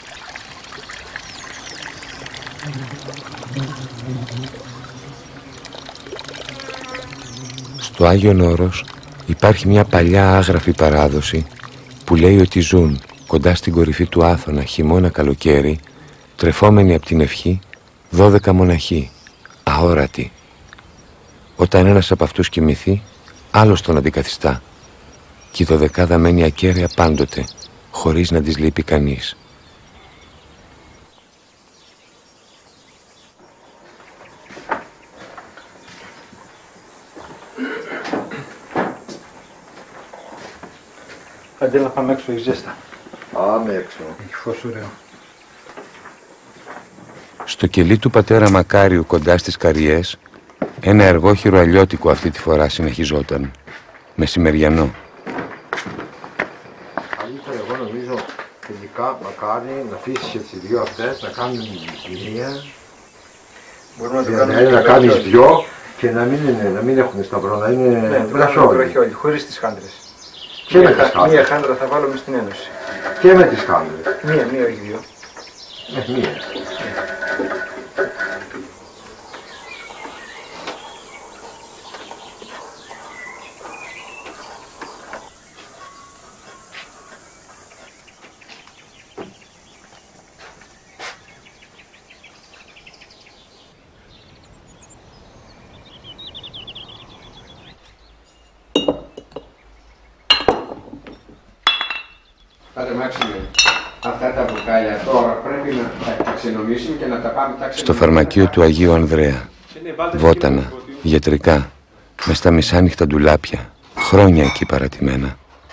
Στο Άγιον Όρος υπάρχει μια παλιά άγραφη παράδοση που λέει ότι ζουν κοντά στην κορυφή του Άθωνα χειμώνα καλοκαίρι, τρεφόμενοι από την ευχή, δώδεκα μοναχοί, αόρατοι. Όταν ένας από αυτούς κοιμηθεί, άλλος τον αντικαθιστά και η δωδεκάδα μένει ακέραια πάντοτε, χωρίς να της λείπει κανείς. Αντί να πάμε έξω, έχει ζέστα. Πάμε έξω. Έχει φως ωραίο. Στο κελί του πατέρα Μακάριου κοντά στις Καριές, ένα εργόχειρο αλλιώτικο αυτή τη φορά συνεχιζόταν, μεσημεριανό. Καλύτερα εγώ νομίζω τελικά Μακάρι να αφήσεις και τις δυο αυτές, να κάνουν τη μία. Μπορούμε να το Δηλαδή κάνουμε να κάνεις δυο και να μην, είναι, να μην έχουν σταυρό, να είναι ναι, βραχιόλοι. βραχιόλοι, χωρίς τις χάντρες. Και με Μία, τις χα- μία χάντρες. χάντρα θα βάλουμε στην Ένωση. Και με τις χάντρες. Μία, μία, όχι δύο. Ε, μία. Πάτε Μάξιμε, αυτά τα μπουκάλια τώρα πρέπει να τα- τα ξενομίσουμε και να τα πάμε τα Στο φαρμακείο του Αγίου Ανδρέα. Βότανα, γιατρικά, μες στα μισάνυχτα ντουλάπια. Χρόνια εκεί παρατημένα.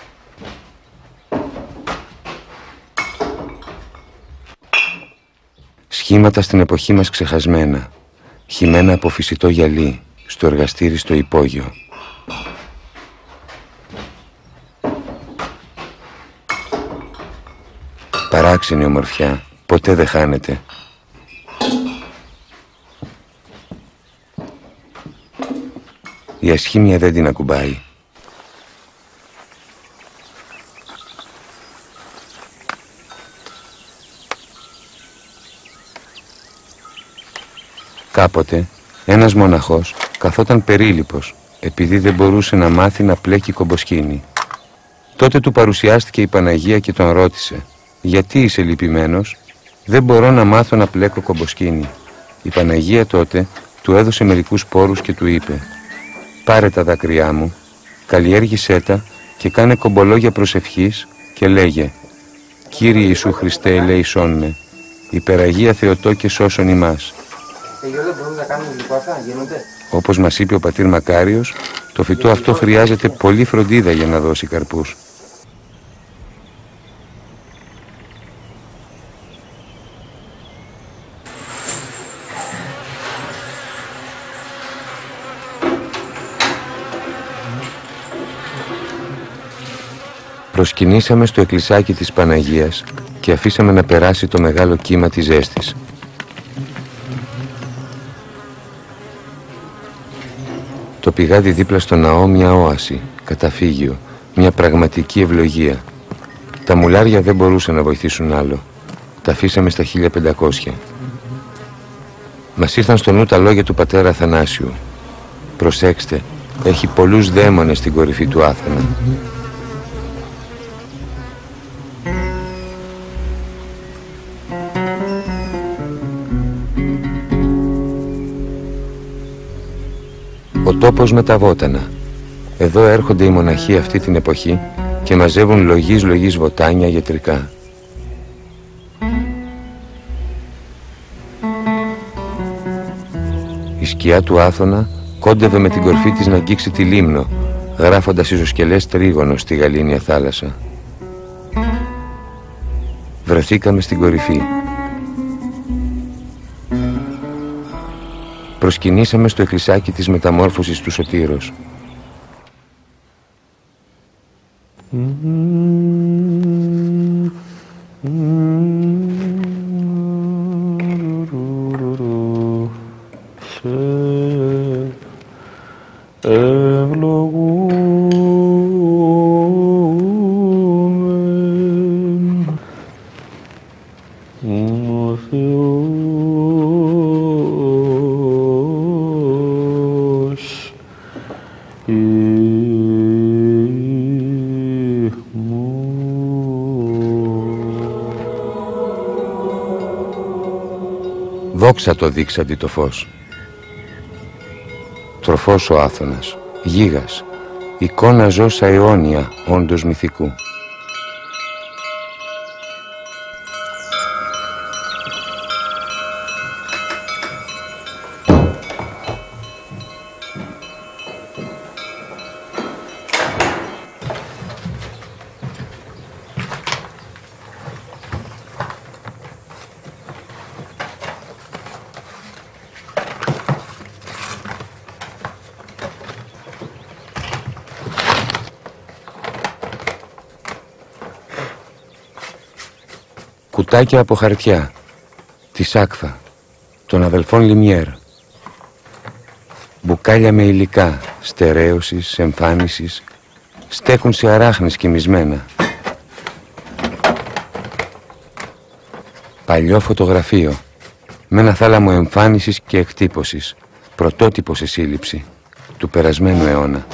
Σχήματα στην εποχή μας ξεχασμένα. Χυμένα από φυσιτό γυαλί, στο εργαστήρι στο υπόγειο. Παράξενη ομορφιά, ποτέ δεν χάνεται. Η ασχήμια δεν την ακουμπάει. Κάποτε ένας μοναχός καθόταν περίλυπος επειδή δεν μπορούσε να μάθει να πλέκει κομποσκίνη. Τότε του παρουσιάστηκε η Παναγία και τον ρώτησε «Γιατί είσαι λυπημένος?» «Δεν μπορώ να μάθω να πλέκω κομποσκίνη». Η Παναγία τότε του έδωσε μερικούς σπόρους και του είπε «Πάρε τα δάκρυά μου, καλλιέργησέ τα και κάνε κομπολόγια προσευχής και λέγε «Κύριε Ιησού Χριστέ ελέησόν με, υπεραγία Θεοτό και σώσον ημάς». Όπως μας είπε ο πατήρ Μακάριος, το φυτό αυτό χρειάζεται πολύ φροντίδα για να δώσει καρπούς. Προσκυνήσαμε στο εκκλησάκι της Παναγίας και αφήσαμε να περάσει το μεγάλο κύμα της ζέστης. Το πηγάδι δίπλα στο ναό μια όαση, καταφύγιο, μια πραγματική ευλογία. Τα μουλάρια δεν μπορούσαν να βοηθήσουν άλλο. Τα αφήσαμε στα χίλια πεντακόσια. Μας ήρθαν στο νου τα λόγια του πατέρα Αθανάσιου. Προσέξτε, έχει πολλούς δαίμονες στην κορυφή του Άθανα. Ο τόπος με τα βότανα. Εδώ έρχονται οι μοναχοί αυτή την εποχή και μαζεύουν λογής λογής βοτάνια γιατρικά. Η σκιά του Άθωνα κόντευε με την κορφή της να αγγίξει τη Λίμνο, γράφοντας ισοσκελές τρίγωνο στη γαλήνια θάλασσα. Βρεθήκαμε στην κορυφή. Προσκυνήσαμε στο εκκλησάκι της μεταμόρφωσης του Σωτήρος. Δόξα το δείξαντι το φως. Τροφός ο Άθωνας, γίγας, εικόνα ζώσα αιώνια, όντως μυθικού. Κουτάκια από χαρτιά, της Άκφα, των αδελφών Λιμιέρ. Μπουκάλια με υλικά, στερέωσης, εμφάνισης στέκουν σε αράχνες κοιμισμένα. Παλιό φωτογραφείο, με ένα θάλαμο εμφάνισης και εκτύπωσης, πρωτότυπο σε σύλληψη, του περασμένου αιώνα.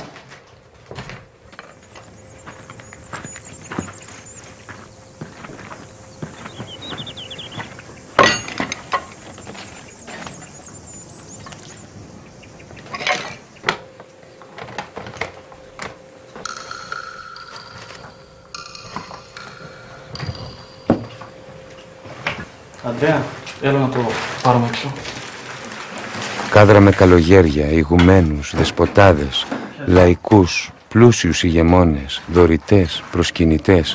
Αντρέα, έλα να το πάρουμε έξω. Κάδρα με καλογέρια, ηγουμένους, δεσποτάδες, λαϊκούς, πλούσιους ηγεμόνες, δωρητές, προσκυνητές.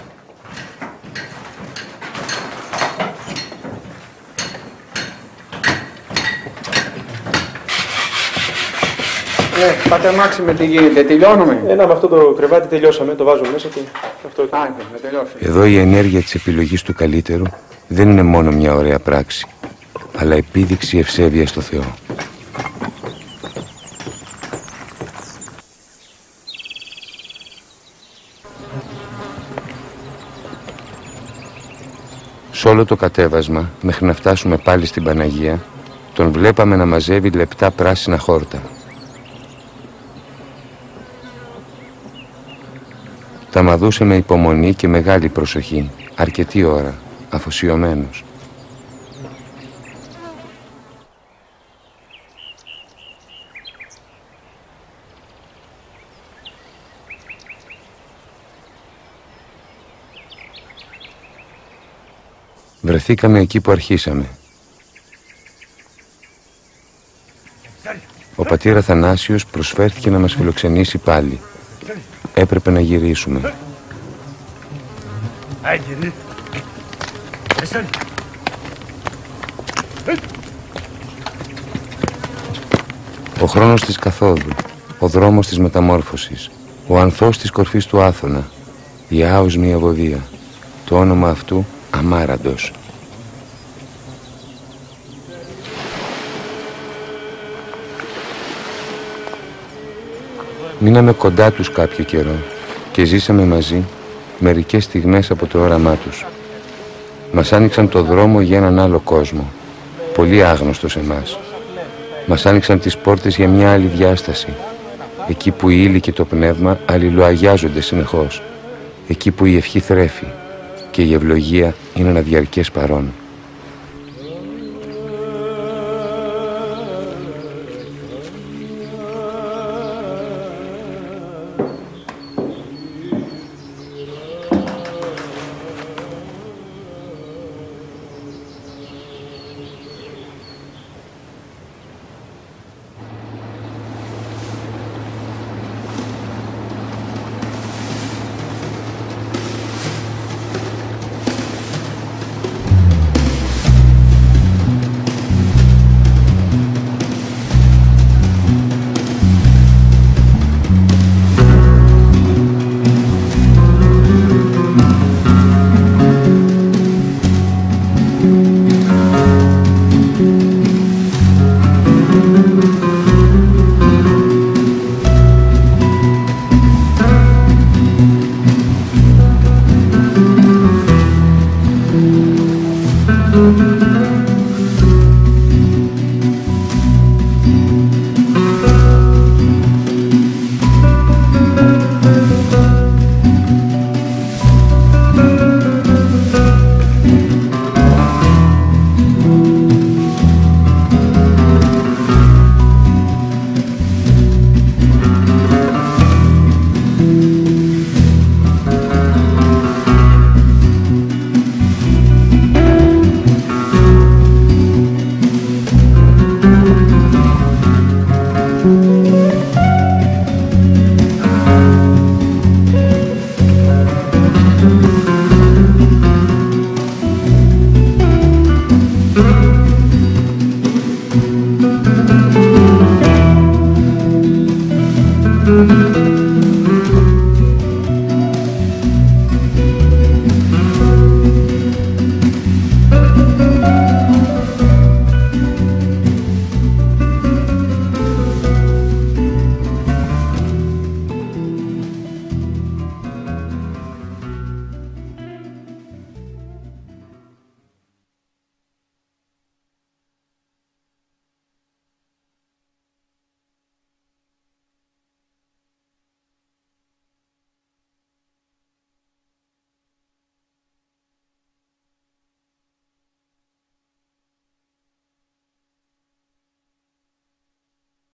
Ναι, πάτε αμάξι με τι γίνεται, τελειώνουμε. Ένα με αυτό το κρεβάτι τελειώσαμε, το βάζουμε μέσα και αυτό. Άντε, να τελειώσουμε. Εδώ η ενέργεια της επιλογής του καλύτερου δεν είναι μόνο μια ωραία πράξη, αλλά επίδειξη ευσέβειας στο Θεό. Σ' όλο το κατέβασμα, μέχρι να φτάσουμε πάλι στην Παναγία, τον βλέπαμε να μαζεύει λεπτά πράσινα χόρτα. Τα μαδούσε με υπομονή και μεγάλη προσοχή, αρκετή ώρα, αφοσιωμένος. Βρεθήκαμε εκεί που αρχίσαμε. Ο πατήρ Αθανάσιος προσφέρθηκε να μας φιλοξενήσει πάλι. Έπρεπε να γυρίσουμε. Ο χρόνος της καθόδου, ο δρόμος της μεταμόρφωσης, ο ανθός της κορφής του Άθωνα, η άοσμη ευωδία, το όνομα αυτού Αμάραντος. Μείναμε κοντά τους κάποιο καιρό και ζήσαμε μαζί μερικές στιγμές από το όραμά τους. Μας άνοιξαν το δρόμο για έναν άλλο κόσμο, πολύ άγνωστο σε εμάς. Μας άνοιξαν τις πόρτες για μια άλλη διάσταση, εκεί που η ύλη και το πνεύμα αλληλοαγιάζονται συνεχώς, εκεί που η ευχή θρέφει και η ευλογία είναι ένα διαρκές παρόν. Thank you.